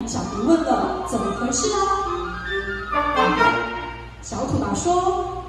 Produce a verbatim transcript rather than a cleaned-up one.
小迪问了：“怎么回事啊？”小土马说：“